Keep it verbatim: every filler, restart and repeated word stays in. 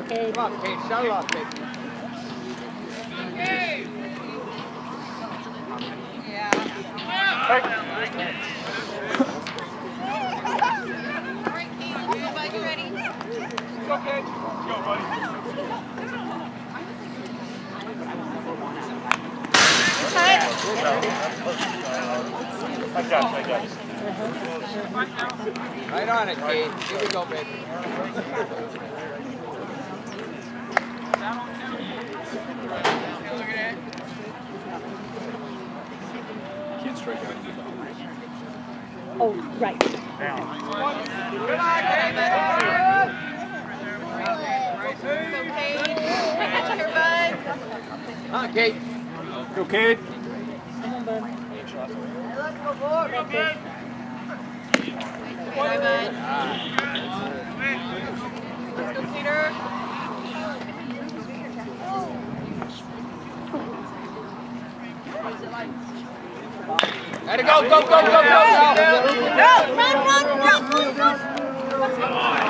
Kate. Come on, Kate. Shut it off, Kate. Yeah. Hey. Alright, Kate, good, bud, you ready? Go, Kate. Go, buddy. I got you, I got you. Right on it, Kate. Here we go, baby. Can't strike out. Oh, right. Good on, Kate. So, Kate, catch here, bud. Come on, Kate. Go, Kate. Come on, bud. Let's go, boy. Like this. Bye, bud. Let's go, Peter. Let it go, go, go, go, go, go. Run, run, run, run, run.